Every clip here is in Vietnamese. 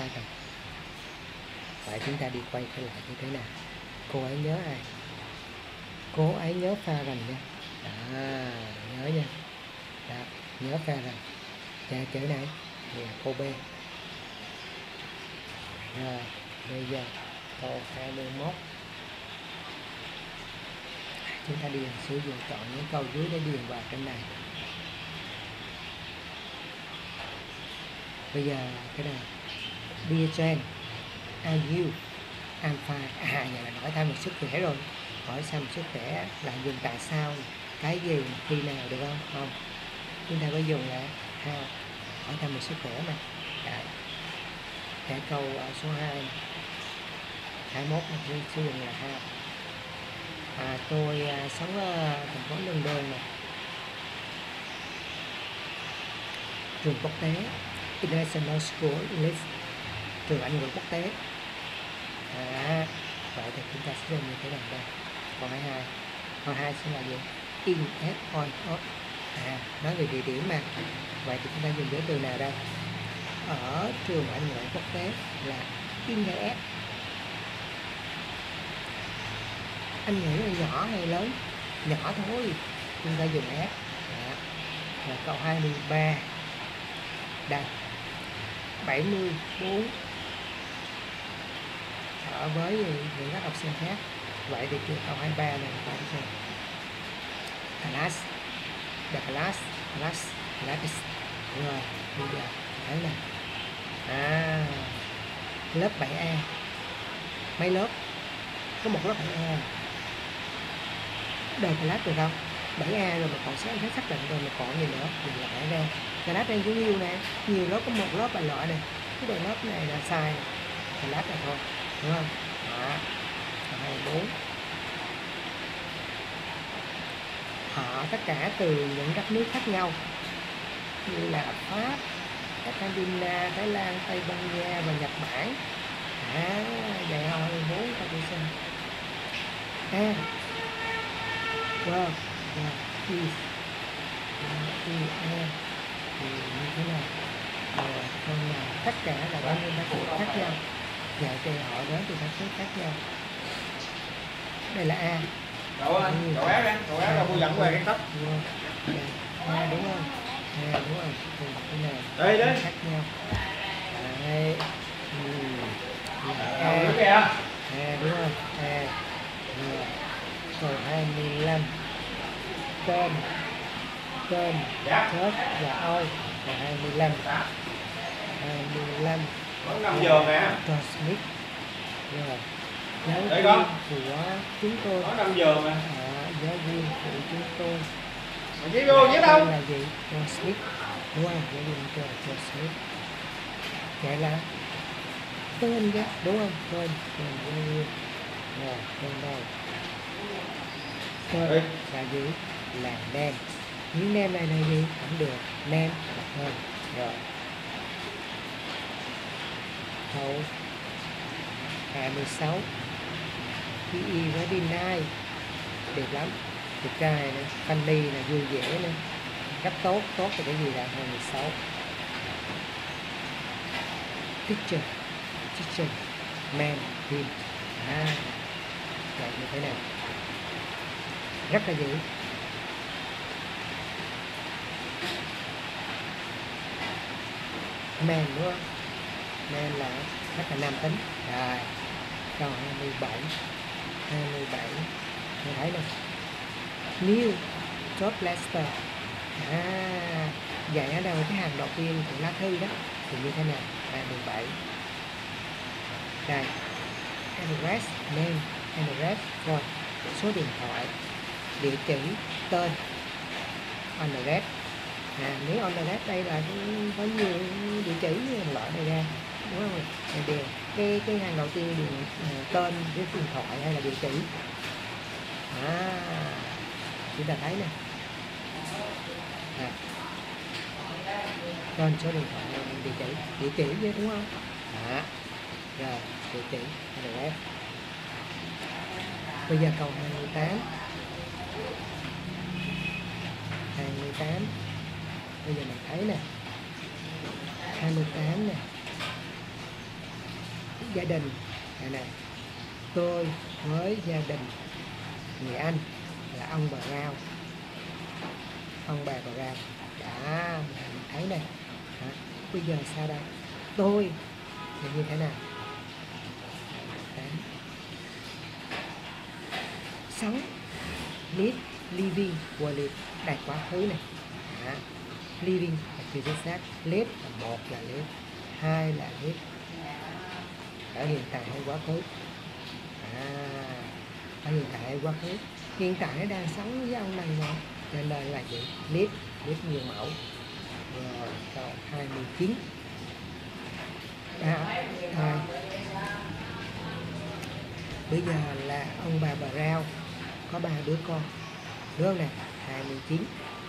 sai rồi. Vậy chúng ta đi quay trở lại như thế nào? Cô ấy nhớ ai? Cô ấy nhớ Farhan nha. Nhớ nha. Đó, nhớ Farhan. Chữ này là câu B. Rồi, bây giờ câu 21. Chúng ta sử dụng chọn những câu dưới để điền vào trên này. Bây giờ cái này, Dear Jane, are you? I'm fine. Vậy là hỏi thăm về sức khỏe rồi. Hỏi thăm sức khỏe là dùng tại sao, cái gì, khi nào, được không? Không. Chúng ta có dùng là how, hỏi thăm về sức khỏe mà. Đấy. Cái câu số 2 21 mình sử dụng là how. Tôi sống ở thành phố London này. Trường quốc tế International School English, trường Anh ngữ quốc tế. Vậy thì chúng ta sẽ dùng như thế nào đây? Câu 22. Câu 2 sẽ là gì? In at on off. Nói về địa điểm mà. Vậy thì chúng ta dùng với từ nào đây? Ở trường Anh ngữ quốc tế là in at. Anh nghĩ là nhỏ hay lớn? Nhỏ thôi, chúng ta dùng at. Và câu 23. Đây, 74 ở với những các học sinh khác. Vậy thì câu 23 này ta đi xem. Class, the class, rồi bây giờ thấy nè. Lớp 7A. Mấy lớp? Có một lớp 7A. Đời class được không? 7A rồi mà còn xác định rồi mà còn gì nữa? Mình là 7A. Class đang có nhiều nè, nhiều lớp, có một lớp bài loại này. Cái đời lớp này là sai này. Class này thôi, đúng không? 24. Họ tất cả từ những đất nước khác nhau như là Pháp, Argentina, Thái Lan, Tây Ban Nha và Nhật Bản. Vậy thôi 4 câu đi xem. Well, is thì như thế nào? Con nào tất cả là bao nhiêu đặc biệt khác nhau. Vậy thì họ đến từ các nước khác nhau. Đây là A. Cậu áo ra mua dẫn về cái tóc. A đúng không? A đúng không? Cái này đây khác nhau. Đấy. A đúng không? A. Rồi. Câu 25. Tên, chết và Âu. Câu 25. 25. Vẫn 5 giờ nè. John Smith. Rồi. Giáo viên của chúng tôi. Có 5 giờ mà. Giáo viên của chúng tôi. Chị vô nhớ đâu? Là gì? John Smith. Đúng không? Giáo viên của John Smith. Vậy là tên đó, đúng không? Tên giáo viên. Rồi, tên đâu? Tên là gì? Là name. Những name này là gì? Không được. Name là tên. Rồi. Câu 26. He is very nice. Đẹp lắm. Đẹp trai nè, funny nè, vui vẻ nè. Rất tốt. Tốt là cái gì là 26. Teacher. Man, him. Vậy như thế nào? Rất là gì? Man đúng không? Man là rất là nam tính. Rồi. Câu 27. Mình thấy nè. New George Lester. Vậy ở đâu cái hàng đầu tiên của lá thư đó thì như thế nào? 27. Đây. Address, name, address, rồi số điện thoại, địa chỉ, tên. Address. Nếu address đây là có nhiều địa chỉ loại này ra, đúng không? Cái hàng đầu tiên điền tên với điện thoại hay là địa chỉ. Chúng ta thấy nè. Tên, số điện thoại, địa chỉ với, đúng không? Rồi địa chỉ address. Bây giờ câu 28. Bây giờ mình thấy nè. 28 nè. gia đình này nè, tôi với gia đình người Anh là ông bà Rao, ông bà Rao đã mình thấy này. Bây giờ sao đây, tôi thì như thế nào? Đấy. Sống, live, living, qua live đây quá khứ này. Living là từ chính xác, live là một là live, hai là live ở hiện tại hay quá khứ. Ở hiện tại hay quá khứ, hiện tại nó đang sống với ông này mà, cho nên là gì? Live nhiều mẫu. Rồi câu 29. Bây giờ là ông bà Rao có 3 đứa con, đúng không nè? 29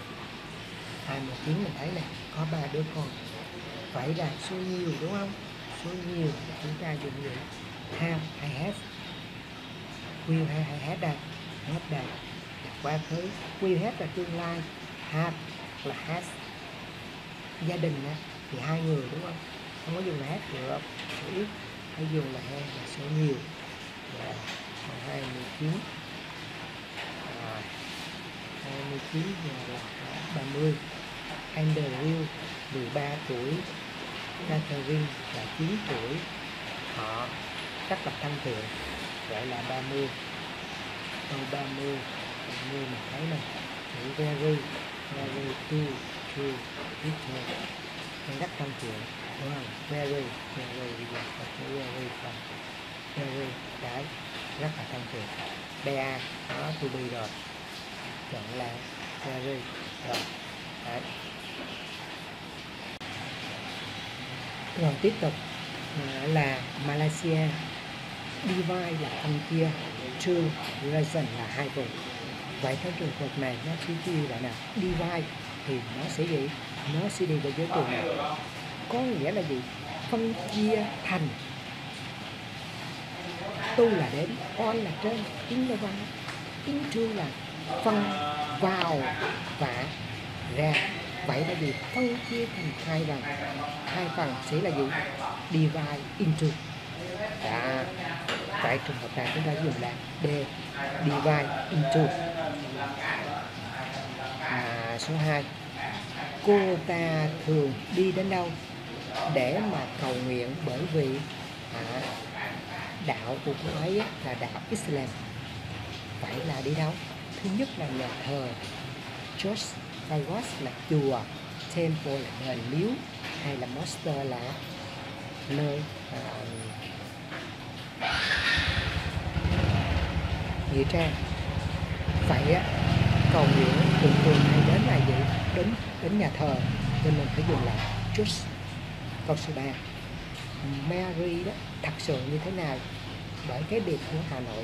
mình thấy này, có 3 đứa con, vậy là số nhiều đúng không? Số nhiều chúng ta dùng gì? Have hay has? Will hay has đây? Hết đây là quá khứ, will have là tương lai, have là has. Gia đình thì 2 người đúng không? Không có dùng là has được, số ít, phải dùng là have là số nhiều. Rồi, 29 giờ là 30. Andrew 13 tuổi, Catherine là 9 tuổi, họ rất là thân thiện, gọi là 30. Câu 30 mình thấy này, chữ very true, ít thôi, rất thân thiện, đúng không? Very bây giờ có chữ very không? Very cái rất là thân thiện. Bea nó to be rồi, chọn là very rồi. Đấy. Rồi tiếp tục là Malaysia, divide là phân chia, two region là 2 vùng. Vậy theo trường hợp này nó chỉ chia là nào? Divide thì nó sẽ gì? Nó sẽ đi vào giới từ này, có nghĩa là gì? Phân chia thành. Tu là đến, on là trên, in là vào, into là phân vào và ra. Vậy là gì? Phân chia thành 2 phần. 2 phần sẽ là gì? Divide into. Vậy trường hợp này chúng ta dùng là D, divide into. Số 2. Cô ta thường đi đến đâu để mà cầu nguyện, bởi vì đạo của cô ấy là đạo Islam. Vậy là đi đâu? Thứ nhất là nhà thờ, church, mosque là chùa, temple là đền miếu, hay là mosque là nơi nghĩa trang. Vậy cầu nguyện thường hay đến là gì? Đến nhà thờ, nên mình phải dùng là church. Câu số 3. Mary đó thật sự như thế nào? Bởi cái biệt của Hà Nội.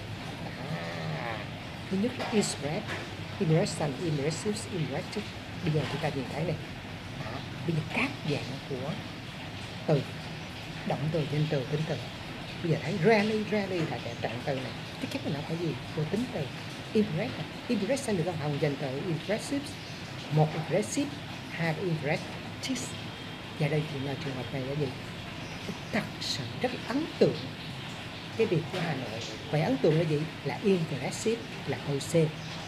Thứ nhất là impression, impressive, impressive. Bây giờ chúng ta nhìn thấy này, bây giờ các dạng của từ, động từ, danh từ, tính từ. Bây giờ thấy rarely là trạng từ này, chắc chắn là nó phải gì? Của tính từ. Impression được không? Hồng danh từ impressive, một impressive, hai impressive. Và đây là trường hợp này là gì? Thật sự rất ấn tượng cái việc của Hà Nội. Vậy ấn tượng là gì? Là impressive, là câu C.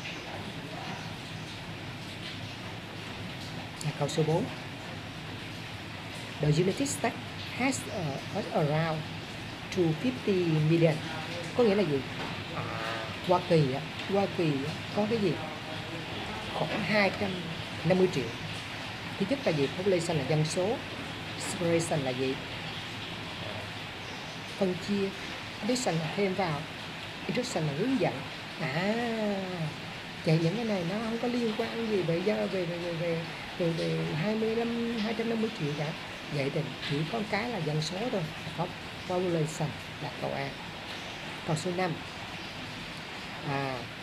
Câu số 4. The United States has around 250 million. Có nghĩa là gì? Hoa Kỳ có cái gì? Khoảng 250 triệu. Thứ nhất là gì? Population là dân số. Separation là gì? Phân chia. Addition là thêm vào. Instruction là hướng dẫn. Vậy những cái này nó không có liên quan gì về 250 triệu cả. Vậy thì chỉ có cái là dân số thôi. Population là câu A. Câu số 5.